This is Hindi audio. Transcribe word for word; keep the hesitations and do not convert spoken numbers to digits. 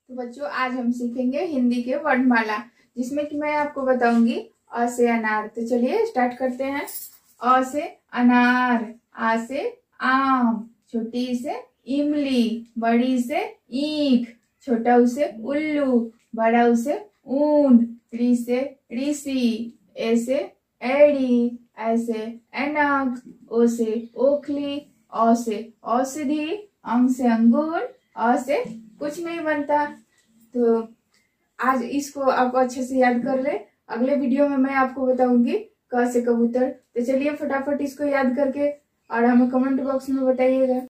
तो बच्चों आज हम सीखेंगे हिंदी के वर्णमाला, जिसमें कि मैं आपको बताऊंगी अ से अनार। तो चलिए स्टार्ट करते हैं। अ से अनार, आ से आम, छोटी से इमली, बड़ी से ईख, छोटा उ से उल्लू, बड़ा उ से ऊंट, ऋ से ऋषि, ए से एड़ी, ऐ से ऐनक, ओ से ओखली, औ से औषधि, अंग से अंगूर, अ से कुछ नहीं बनता। तो आज इसको आप अच्छे से याद कर ले। अगले वीडियो में मैं आपको बताऊंगी क से कबूतर। तो चलिए फटाफट इसको याद करके और हमें कमेंट बॉक्स में बताइएगा।